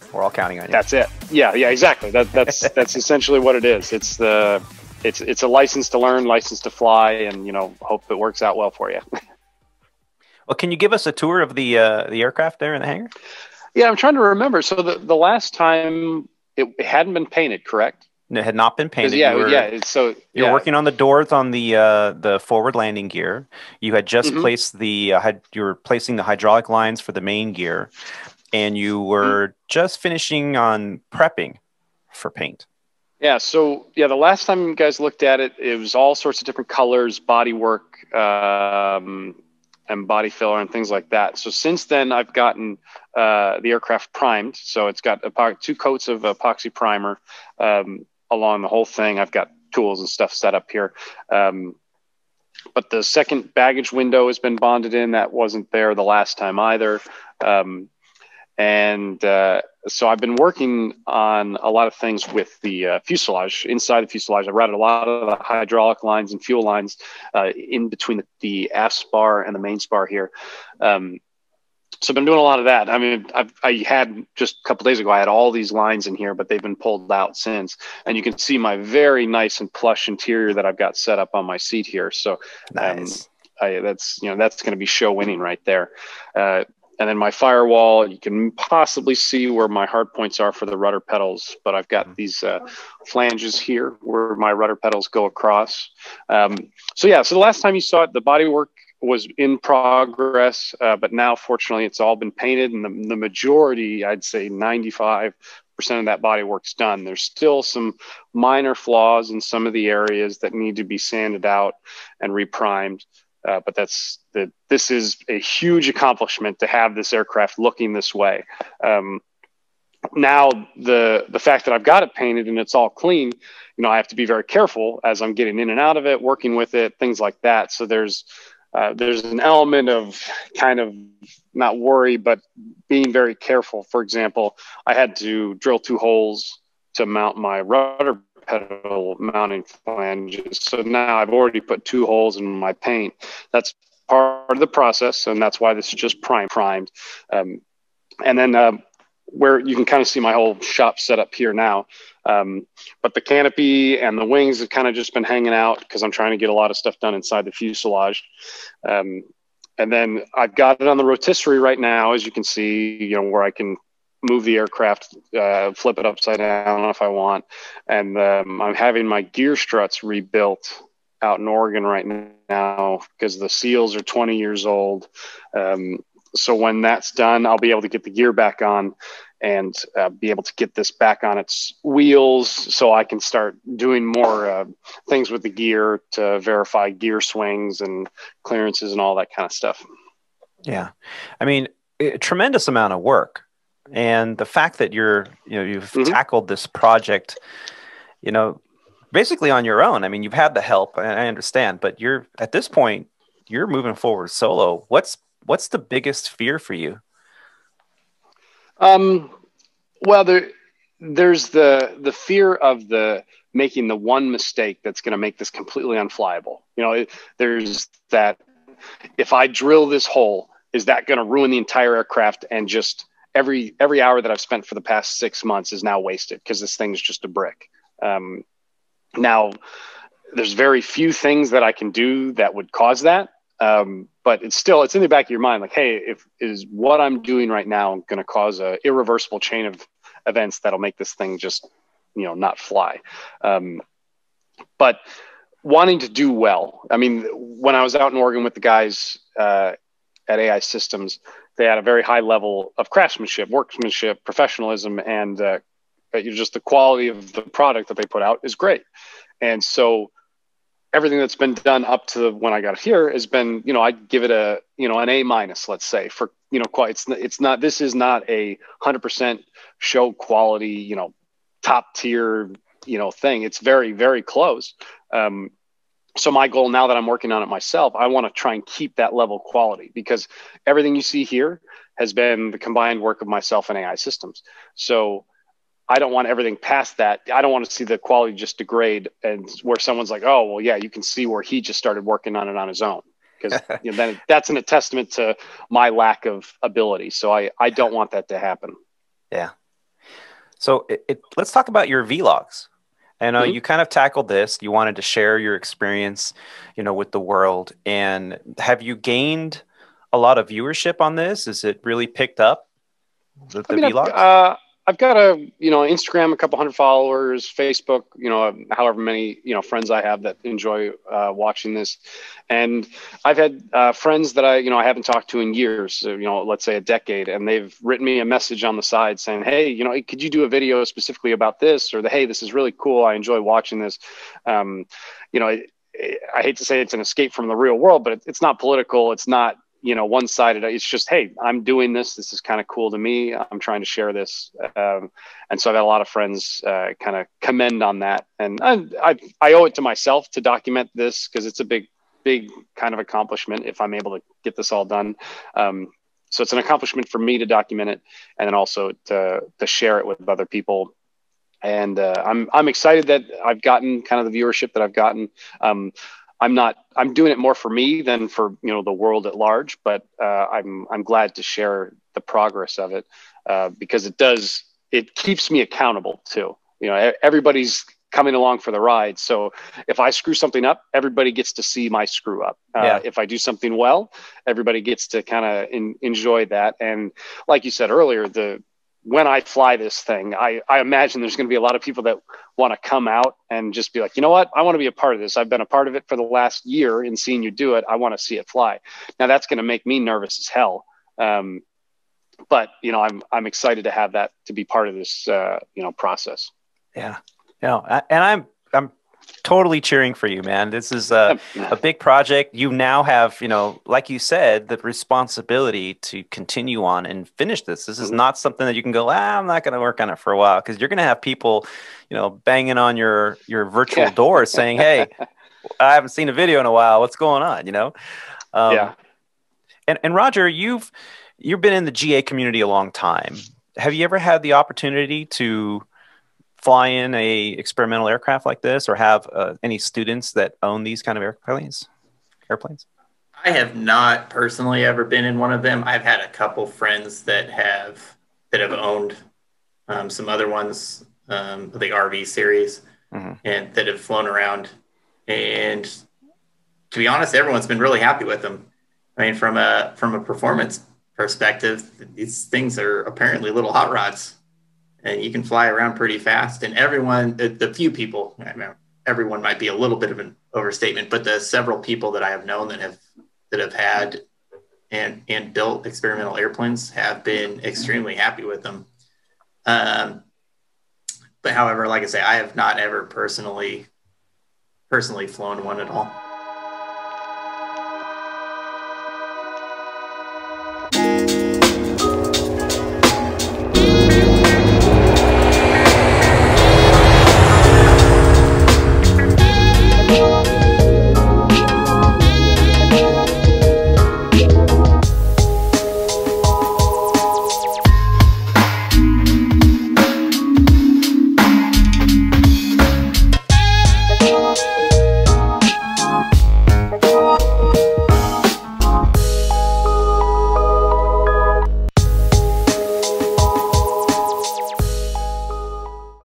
We're all counting on you. That's it. Yeah, exactly. That's essentially what it is. It's a license to learn, license to fly, and hope it works out well for you. Well, can you give us a tour of the aircraft there in the hangar? Yeah, I'm trying to remember. So the last time it hadn't been painted, correct? It had not been painted. You're working on the doors on the forward landing gear. You had just placed you were placing the hydraulic lines for the main gear, and you were just finishing on prepping for paint. Yeah. So the last time you guys looked at it, it was all sorts of different colors, body work, and body filler and things like that. So since then, I've gotten the aircraft primed. So it's got 2 coats of epoxy primer along the whole thing. I've got tools and stuff set up here. But the second baggage window has been bonded in. That wasn't there the last time either. So I've been working on a lot of things with the fuselage. Inside the fuselage, I routed a lot of the hydraulic lines and fuel lines in between the aft spar and the main spar here. So I've been doing a lot of that. I mean, I had just a couple days ago, I had all these lines in here, but they've been pulled out since. And you can see my very nice and plush interior that I've got set up on my seat here. So nice. That's going to be show winning right there. And then my firewall, you can possibly see where my hard points are for the rudder pedals, but I've got these flanges here where my rudder pedals go across. So the last time you saw it, the bodywork was in progress, but now fortunately it's all been painted, and the majority, I'd say 95% of that bodywork's done. There's still some minor flaws in some of the areas that need to be sanded out and reprimed. But this is a huge accomplishment to have this aircraft looking this way. Now the fact that I've got it painted and it's all clean, I have to be very careful as I'm getting in and out of it, working with it, things like that. So there's an element of kind of not worry, but being very careful. For example, I had to drill 2 holes to mount my rudder pedal mounting flanges. So now I've already put 2 holes in my paint. That's part of the process, and that's why this is just primed. And then where you can kind of see my whole shop set up here now. But the canopy and the wings have kind of just been hanging out because I'm trying to get a lot of stuff done inside the fuselage. And then I've got it on the rotisserie right now, as you can see, where I can move the aircraft, flip it upside down if I want. And I'm having my gear struts rebuilt out in Oregon right now because the seals are 20 years old. So when that's done, I'll be able to get the gear back on and be able to get this back on its wheels so I can start doing more things with the gear to verify gear swings and clearances and all that kind of stuff. Yeah. I mean, a tremendous amount of work. And the fact that you've tackled this project, basically on your own. I mean, you've had the help, and I understand, but at this point, you're moving forward solo. What's the biggest fear for you? Well, there's the fear of making the one mistake that's going to make this completely unflyable. There's that. If I drill this hole, is that going to ruin the entire aircraft and just every hour that I've spent for the past 6 months is now wasted because this thing is just a brick. Now, there's very few things that I can do that would cause that. But it's in the back of your mind, like, hey, is what I'm doing right now going to cause a irreversible chain of events that'll make this thing just, not fly. But wanting to do well. I mean, when I was out in Oregon with the guys at AI Systems, they had a very high level of craftsmanship, workmanship, professionalism, and just the quality of the product that they put out is great. And so everything that's been done up to when I got here has been, I'd give it an A-, let's say, for, this is not a 100% show quality, top tier, thing. It's very, very close. So my goal now that I'm working on it myself, I want to try and keep that level of quality because everything you see here has been the combined work of myself and AI Systems. So I don't want everything past that. I don't want to see the quality just degrade and where someone's like, oh, well, yeah, you can see where he just started working on it on his own. Because then that's a testament to my lack of ability. So I don't want that to happen. Yeah. So let's talk about your vlogs. And Mhm. you kind of tackled this. You wanted to share your experience, with the world. And have you gained a lot of viewership on this? Is it really picked up I the mean, vlogs? I've got a, Instagram, a couple hundred followers, Facebook, however many, friends I have that enjoy watching this. And I've had friends that I haven't talked to in years, so, let's say a decade, and they've written me a message on the side saying, hey, could you do a video specifically about this? Or hey, this is really cool. I enjoy watching this. Um, you know, I hate to say it's an escape from the real world, but it's not political. It's not, one-sided. It's just, hey, I'm doing this. This is kind of cool to me. I'm trying to share this. And so I've had a lot of friends kind of commend on that. And I owe it to myself to document this because it's a big kind of accomplishment if I'm able to get this all done. So it's an accomplishment for me to document it and then also to share it with other people. And I'm excited that I've gotten kind of the viewership that I've gotten. I'm doing it more for me than for the world at large, but I'm glad to share the progress of it because it keeps me accountable too. Everybody's coming along for the ride. So if I screw something up, everybody gets to see my screw up. If I do something well, everybody gets to kind of enjoy that. And like you said earlier, when I fly this thing, I imagine there's going to be a lot of people that want to come out and just be like, you know what? I want to be a part of this. I've been a part of it for the last year and seeing you do it. I want to see it fly. Now that's going to make me nervous as hell. But I'm excited to have that to be part of this, process. Yeah. And I'm totally cheering for you, man. This is a big project. You now have, like you said, the responsibility to continue on and finish this. This is not something that you can go, I'm not going to work on it for a while, because you're going to have people, banging on your virtual door saying, hey, I haven't seen a video in a while. What's going on? Yeah. And Roger, you've been in the GA community a long time. Have you ever had the opportunity to fly in a experimental aircraft like this, or have any students that own these kind of airplanes? I have not personally ever been in one of them. I've had a couple friends that have owned some other ones, the RV series, and that have flown around. And to be honest, everyone's been really happy with them. I mean, from a performance perspective, these things are apparently little hot rods. And you can fly around pretty fast. And everyone, the few people, everyone might be a little bit of an overstatement, but the several people that I have known that have had and built experimental airplanes have been extremely happy with them. But however, like I say, I have not ever personally flown one at all.